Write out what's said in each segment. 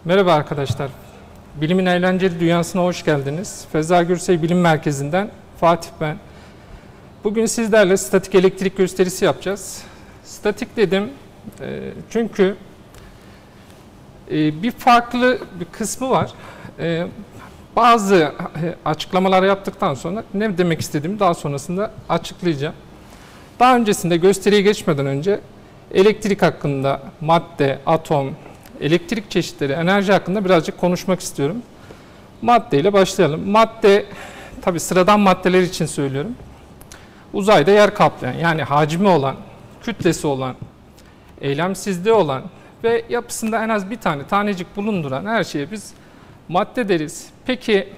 Merhaba arkadaşlar. Bilimin eğlenceli dünyasına hoş geldiniz. Feza Gürsey Bilim Merkezi'nden Fatih ben. Bugün sizlerle statik elektrik gösterisi yapacağız. Statik dedim çünkü bir farklı bir kısmı var. Bazı açıklamalar yaptıktan sonra ne demek istediğimi daha sonrasında açıklayacağım. Daha öncesinde gösteriye geçmeden önce elektrik hakkında, madde, atom, elektrik çeşitleri, enerji hakkında birazcık konuşmak istiyorum. Madde ile başlayalım. Madde, tabi sıradan maddeler için söylüyorum. Uzayda yer kaplayan, yani hacmi olan, kütlesi olan, eylemsizliği olan ve yapısında en az bir tane tanecik bulunduran her şeye biz madde deriz. Peki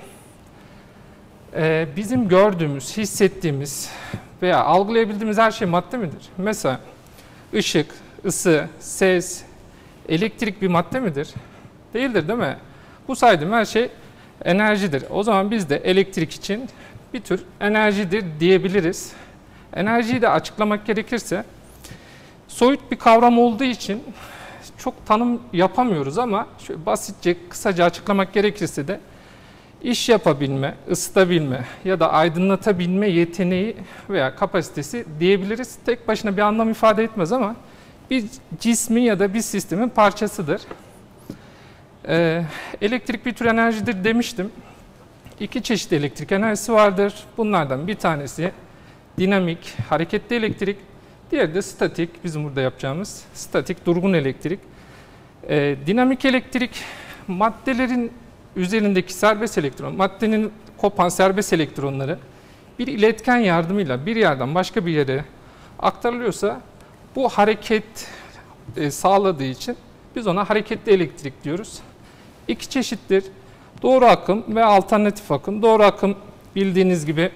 bizim gördüğümüz, hissettiğimiz veya algılayabildiğimiz her şey madde midir? Mesela ışık, ısı, ses, elektrik bir madde midir? Değildir, değil mi? Bu saydığım her şey enerjidir. O zaman biz de elektrik için bir tür enerjidir diyebiliriz. Enerjiyi de açıklamak gerekirse soyut bir kavram olduğu için çok tanım yapamıyoruz ama şöyle basitçe, kısaca açıklamak gerekirse de iş yapabilme, ısıtabilme ya da aydınlatabilme yeteneği veya kapasitesi diyebiliriz. Tek başına bir anlam ifade etmez ama bir cismin ya da bir sistemin parçasıdır. Elektrik bir tür enerjidir demiştim. İki çeşit elektrik enerjisi vardır. Bunlardan bir tanesi dinamik, hareketli elektrik. Diğeri de statik, bizim burada yapacağımız statik, durgun elektrik. Dinamik elektrik, maddelerin üzerindeki serbest elektron, maddenin kopan serbest elektronları bir iletken yardımıyla bir yerden başka bir yere aktarılıyorsa bu hareket sağladığı için biz ona hareketli elektrik diyoruz. İki çeşittir. Doğru akım ve alternatif akım. Doğru akım bildiğiniz gibi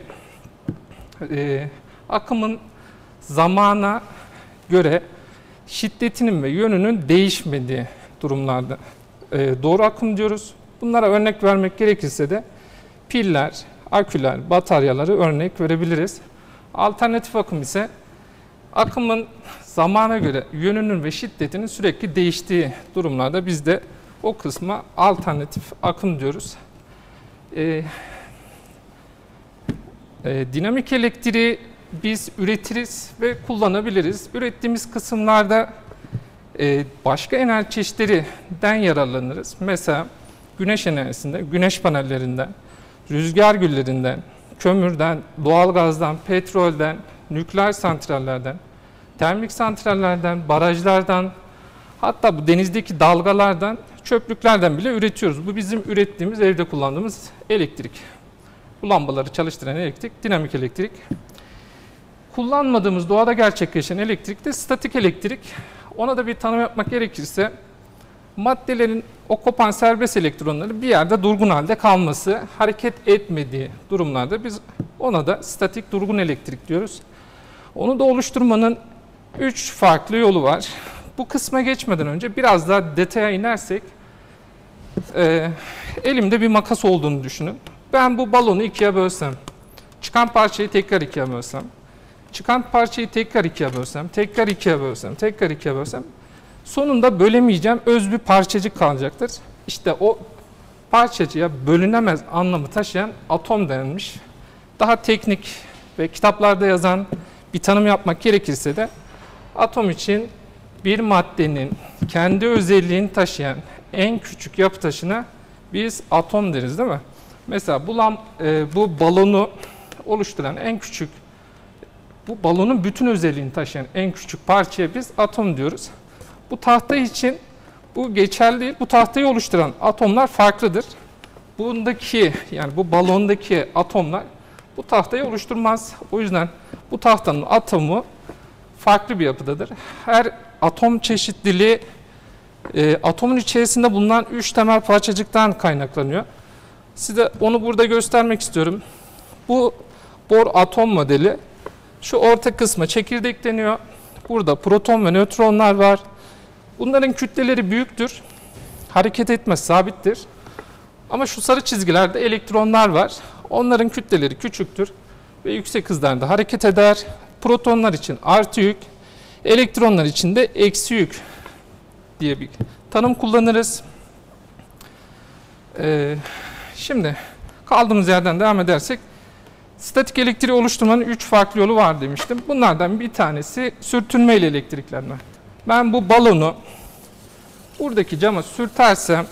akımın zamana göre şiddetinin ve yönünün değişmediği durumlarda doğru akım diyoruz. Bunlara örnek vermek gerekirse de piller, aküler, bataryaları örnek verebiliriz. Alternatif akım ise akımın zamana göre yönünün ve şiddetinin sürekli değiştiği durumlarda biz de o kısma alternatif akım diyoruz. Dinamik elektriği biz üretiriz ve kullanabiliriz. Ürettiğimiz kısımlarda başka enerji çeşitlerinden yararlanırız. Mesela güneş enerjisinde, güneş panellerinden, rüzgar güllerinden, kömürden, doğalgazdan, petrolden, nükleer santrallerden, termik santrallerden, barajlardan, hatta bu denizdeki dalgalardan, çöplüklerden bile üretiyoruz. Bu bizim ürettiğimiz, evde kullandığımız elektrik. Bu lambaları çalıştıran elektrik, dinamik elektrik. Kullanmadığımız, doğada gerçekleşen elektrik de statik elektrik. Ona da bir tanım yapmak gerekirse, maddelerin o kopan serbest elektronları bir yerde durgun halde kalması, hareket etmediği durumlarda biz ona da statik durgun elektrik diyoruz. Onu da oluşturmanın 3 farklı yolu var. Bu kısma geçmeden önce biraz daha detaya inersek, elimde bir makas olduğunu düşünün. Ben bu balonu ikiye bölsem, çıkan parçayı tekrar ikiye bölsem, çıkan parçayı tekrar ikiye bölsem, tekrar ikiye bölsem, tekrar ikiye bölsem, sonunda bölemeyeceğim öz bir parçacık kalacaktır. İşte o parçacığa bölünemez anlamı taşıyan atom denilmiş. Daha teknik ve kitaplarda yazan bir tanım yapmak gerekirse de atom için bir maddenin kendi özelliğini taşıyan en küçük yapı taşına biz atom deriz, değil mi? Mesela bu balonu oluşturan en küçük, bu balonun bütün özelliğini taşıyan en küçük parçaya biz atom diyoruz. Bu tahta için bu geçerli, bu tahtayı oluşturan atomlar farklıdır. Bundaki, yani bu balondaki atomlar bu tahtayı oluşturmaz. O yüzden bu tahtanın atomu farklı bir yapıdadır. Her atom çeşitliliği atomun içerisinde bulunan 3 temel parçacıktan kaynaklanıyor. Size onu burada göstermek istiyorum. Bu Bohr atom modeli. Şu orta kısma çekirdek deniyor. Burada proton ve nötronlar var. Bunların kütleleri büyüktür. Hareket etmez, sabittir. Ama şu sarı çizgilerde elektronlar var. Onların kütleleri küçüktür ve yüksek hızlarda hareket eder. Protonlar için artı yük, elektronlar için de eksi yük diye bir tanım kullanırız. Şimdi kaldığımız yerden devam edersek, statik elektriği oluşturmanın 3 farklı yolu var demiştim. Bunlardan bir tanesi sürtünme ile elektriklenme. Ben bu balonu buradaki cama sürtersem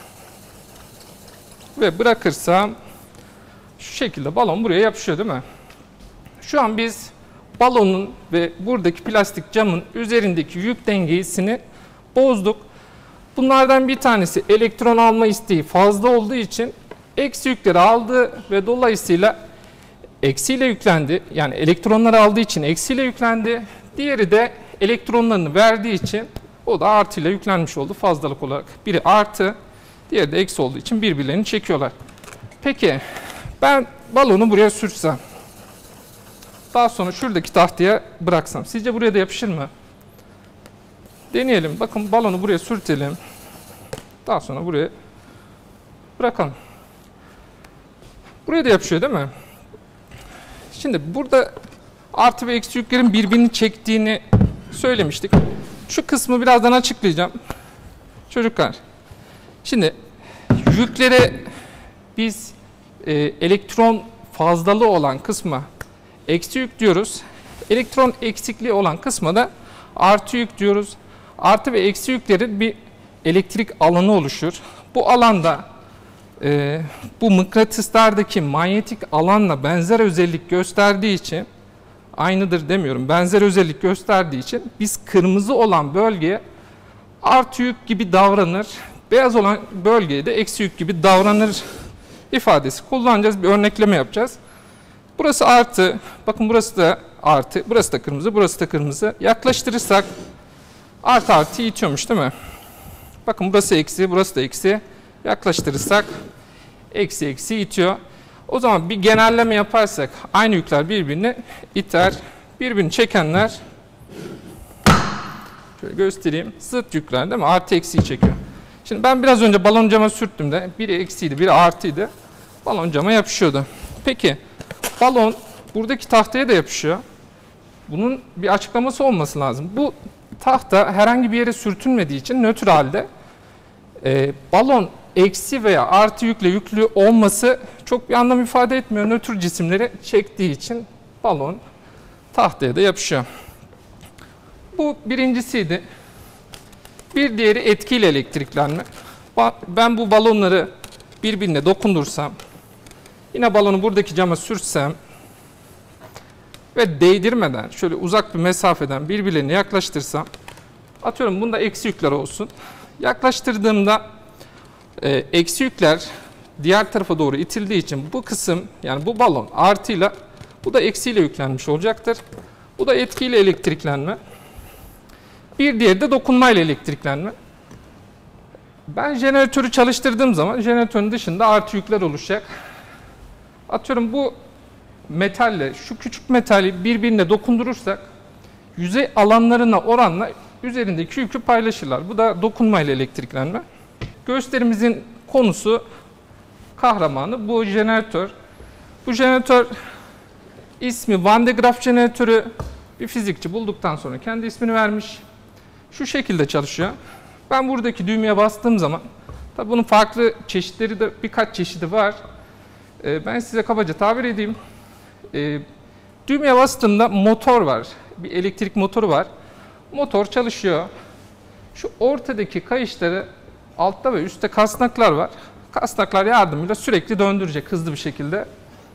ve bırakırsam şu şekilde balon buraya yapışıyor değil mi? Şu an biz balonun ve buradaki plastik camın üzerindeki yük dengesini bozduk. Bunlardan bir tanesi elektron alma isteği fazla olduğu için eksi yükleri aldı ve dolayısıyla eksiyle yüklendi. Yani elektronları aldığı için eksiyle yüklendi. Diğeri de elektronlarını verdiği için o da artıyla yüklenmiş oldu fazlalık olarak. Biri artı, diğeri de eksi olduğu için birbirlerini çekiyorlar. Peki ben balonu buraya sürsem, daha sonra şuradaki tahtaya bıraksam, sizce buraya da yapışır mı? Deneyelim. Bakın balonu buraya sürtelim. Daha sonra buraya bırakalım. Buraya da yapışıyor değil mi? Şimdi burada artı ve eksi yüklerin birbirini çektiğini söylemiştik. Şu kısmı birazdan açıklayacağım. Çocuklar, şimdi yüklere biz elektron fazlalığı olan kısma eksi yük diyoruz. Elektron eksikliği olan kısma da artı yük diyoruz. Artı ve eksi yüklerin bir elektrik alanı oluşur. Bu alanda bu mıknatıslardaki manyetik alanla benzer özellik gösterdiği için, aynıdır demiyorum, benzer özellik gösterdiği için biz kırmızı olan bölgeye artı yük gibi davranır, beyaz olan bölgeye de eksi yük gibi davranır ifadesi kullanacağız. Bir örnekleme yapacağız. Burası artı, bakın burası da artı, burası da kırmızı, burası da kırmızı. Yaklaştırırsak artı artı itiyormuş değil mi? Bakın burası eksi, burası da eksi. Yaklaştırırsak eksi eksi itiyor. O zaman bir genelleme yaparsak aynı yükler birbirini iter. Birbirini çekenler, şöyle göstereyim, zıt yükler değil mi? Artı eksiyi çekiyor. Şimdi ben biraz önce balon cama sürttüm de biri eksiydi, biri artıydı. Balon cama yapışıyordu. Peki balon buradaki tahtaya da yapışıyor. Bunun bir açıklaması olması lazım. Bu tahta herhangi bir yere sürtünmediği için nötr halde. Balon eksi veya artı yükle yüklü olması çok bir anlam ifade etmiyor. Nötr cisimleri çektiği için balon tahtaya da yapışıyor. Bu birincisiydi. Bir diğeri etkiyle elektriklenme. Ben bu balonları birbirine dokundursam, yine balonu buradaki cama sürtsem ve değdirmeden şöyle uzak bir mesafeden birbirlerine yaklaştırsam, atıyorum bunda eksi yükler olsun. Yaklaştırdığımda eksi yükler diğer tarafa doğru itildiği için bu kısım, yani bu balon artıyla, bu da eksiyle yüklenmiş olacaktır. Bu da etkiyle elektriklenme. Bir diğeri de dokunmayla elektriklenme. Ben jeneratörü çalıştırdığım zaman jeneratörün dışında artı yükler oluşacak. Atıyorum bu metalle şu küçük metali birbirine dokundurursak yüzey alanlarına oranla üzerindeki yükü paylaşırlar. Bu da dokunmayla elektriklenme. Gösterimizin konusu, kahramanı bu jeneratör. Bu jeneratör ismi Van de Graaff jeneratörü, bir fizikçi bulduktan sonra kendi ismini vermiş. Şu şekilde çalışıyor. Ben buradaki düğmeye bastığım zaman, tabi bunun farklı çeşitleri de, birkaç çeşidi var. Ben size kabaca tabir edeyim. Düğmeye bastığımda motor var. Bir elektrik motoru var. Motor çalışıyor. Şu ortadaki kayışları, altta ve üstte kasnaklar var. Kasnaklar yardımıyla sürekli döndürecek hızlı bir şekilde.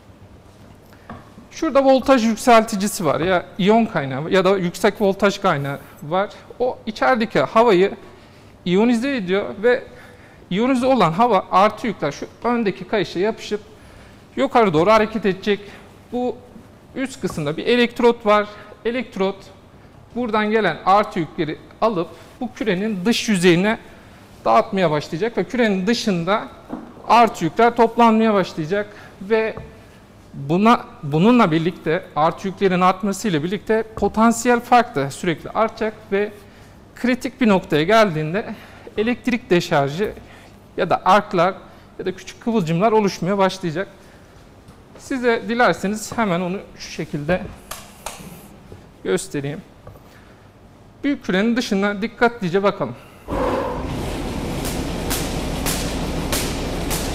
Şurada voltaj yükselticisi var, ya iyon kaynağı ya da yüksek voltaj kaynağı var. O içerideki havayı iyonize ediyor ve iyonize olan hava artı yükler şu öndeki kayışa yapışıp yukarı doğru hareket edecek. Bu üst kısımda bir elektrot var. Elektrot buradan gelen artı yükleri alıp bu kürenin dış yüzeyine dağıtmaya başlayacak ve kürenin dışında artı yükler toplanmaya başlayacak ve bununla birlikte artı yüklerin artmasıyla birlikte potansiyel fark da sürekli artacak ve kritik bir noktaya geldiğinde elektrik deşarjı ya da arklar ya da küçük kıvılcımlar oluşmaya başlayacak. Size dilerseniz hemen onu şu şekilde göstereyim. Büyük kürenin dışına dikkatlice bakalım.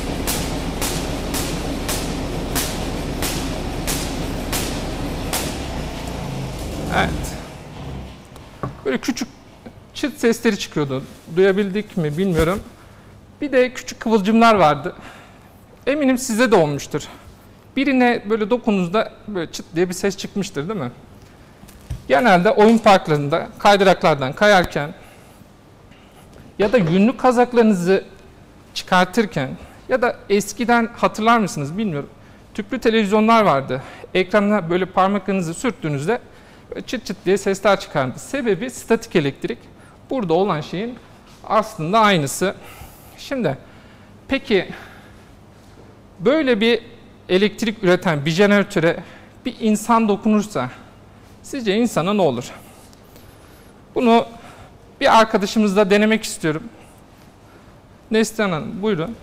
böyle küçük çıt sesleri çıkıyordu. Duyabildik mi bilmiyorum. Bir de küçük kıvılcımlar vardı. Eminim size de olmuştur. Birine böyle dokunduğunuzda böyle çıt diye bir ses çıkmıştır değil mi? Genelde oyun parklarında kaydıraklardan kayarken ya da günlük kazaklarınızı çıkartırken ya da eskiden hatırlar mısınız bilmiyorum. Tüplü televizyonlar vardı. Ekranına böyle parmaklarınızı sürttüğünüzde çıt çıt diye sesler çıkardı. Sebebi statik elektrik. Burada olan şeyin aslında aynısı. Şimdi peki böyle bir elektrik üreten bir jeneratöre bir insan dokunursa sizce insana ne olur? Bunu bir arkadaşımızla denemek istiyorum. Neslihan Hanım buyurun.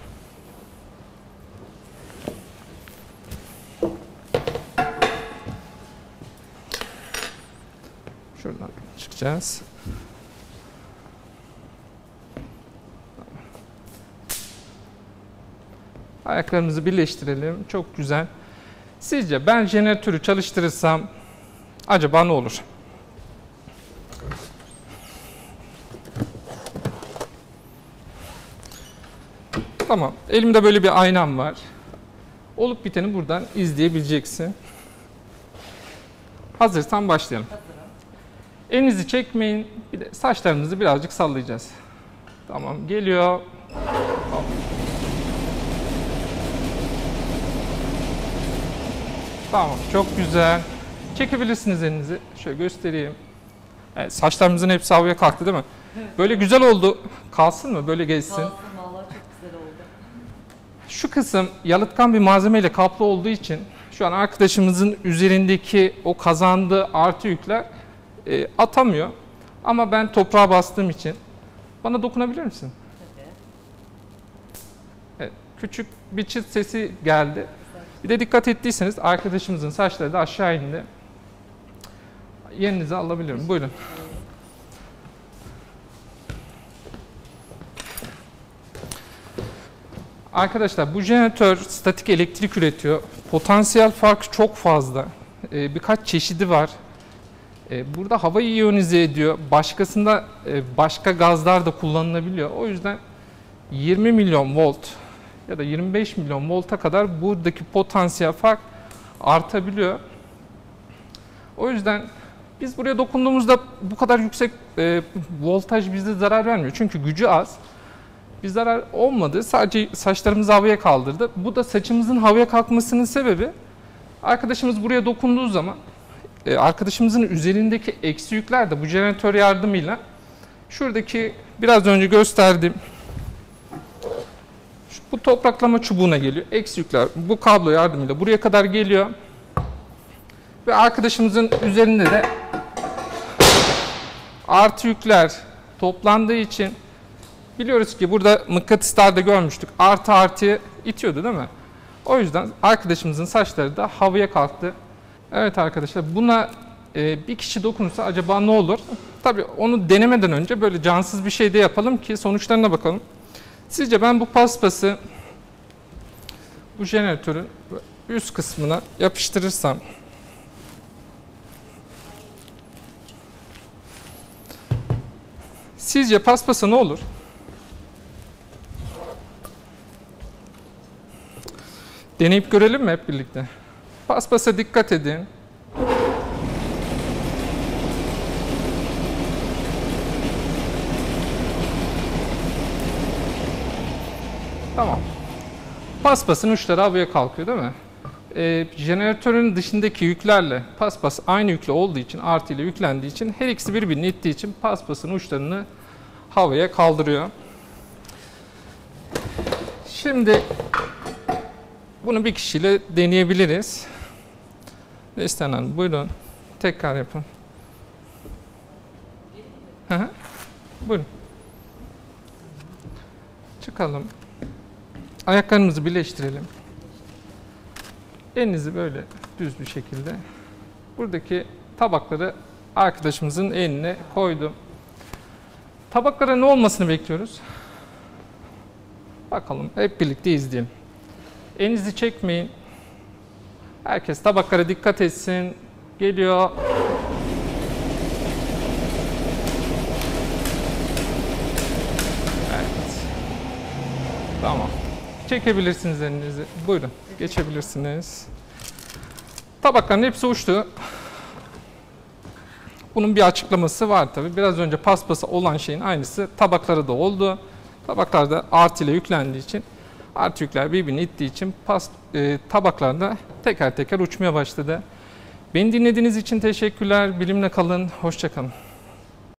Şuradan çıkacağız. Ayaklarımızı birleştirelim. Çok güzel. Sizce ben jeneratörü çalıştırırsam acaba ne olur? Tamam. Elimde böyle bir aynam var. Olup biteni buradan izleyebileceksin. Hazırsan başlayalım. Elinizi çekmeyin. Bir de saçlarımızı birazcık sallayacağız. Tamam. Geliyor. Tamam. Tamam. Çok güzel. Çekebilirsiniz elinizi. Şöyle göstereyim. Evet, saçlarımızın hepsi havaya kalktı değil mi? Böyle güzel oldu. Kalsın mı? Böyle geçsin. Kalsın vallahi çok güzel oldu. Şu kısım yalıtkan bir malzemeyle kaplı olduğu için şu an arkadaşımızın üzerindeki o kazandığı artı yükler atamıyor. Ama ben toprağa bastığım için bana dokunabilir misin? Tabii. Evet, küçük bir çıt sesi geldi. Bir de dikkat ettiyseniz arkadaşımızın saçları da aşağı indi. Yerinizi alabilirim. Buyurun. Arkadaşlar bu jeneratör statik elektrik üretiyor. Potansiyel farkı çok fazla. Birkaç çeşidi var. Burada havayı iyonize ediyor. Başkasında başka gazlar da kullanılabiliyor. O yüzden 20 milyon volt ya da 25 milyon volta kadar buradaki potansiyel fark artabiliyor. O yüzden biz buraya dokunduğumuzda bu kadar yüksek voltaj bize zarar vermiyor. Çünkü gücü az. Bir zarar olmadı. Sadece saçlarımızı havaya kaldırdı. Bu da saçımızın havaya kalkmasının sebebi arkadaşımız buraya dokunduğu zaman arkadaşımızın üzerindeki eksi yükler de bu jeneratör yardımıyla şuradaki biraz önce gösterdiğim bu topraklama çubuğuna geliyor. Eksi yükler bu kablo yardımıyla buraya kadar geliyor. Ve arkadaşımızın üzerinde de artı yükler toplandığı için biliyoruz ki burada mıknatıslarda görmüştük. Artı artıya itiyordu değil mi? O yüzden arkadaşımızın saçları da havaya kalktı. Evet arkadaşlar buna bir kişi dokunursa acaba ne olur? Tabii onu denemeden önce böyle cansız bir şey de yapalım ki sonuçlarına bakalım. Sizce ben bu paspası bu jeneratörün üst kısmına yapıştırırsam sizce paspasa ne olur? Deneyip görelim mi hep birlikte? Paspasa dikkat edin. Tamam. Paspasın uçları havaya kalkıyor değil mi? Jeneratörün dışındaki yüklerle paspas aynı yükle olduğu için, artı ile yüklendiği için her ikisi birbirini ittiği için paspasın uçlarını havaya kaldırıyor. Şimdi bunu bir kişiyle deneyebiliriz. Neslihan Hanım buyurun. Tekrar yapın. Buyurun. Çıkalım. Ayaklarımızı birleştirelim. Elinizi böyle düz bir şekilde buradaki tabakları arkadaşımızın eline koydum. Tabaklara ne olmasını bekliyoruz? Bakalım hep birlikte izleyelim. Elinizi çekmeyin. Herkes tabaklara dikkat etsin. Geliyor. Çekebilirsiniz elinizi. Buyurun, geçebilirsiniz. Tabakların hepsi uçtu. Bunun bir açıklaması var tabii. Biraz önce paspası olan şeyin aynısı tabakları da oldu. Tabaklar da artı ile yüklendiği için, artı yükler birbirini ittiği için tabaklar da teker teker uçmaya başladı. Beni dinlediğiniz için teşekkürler. Bilimle kalın, hoşça kalın.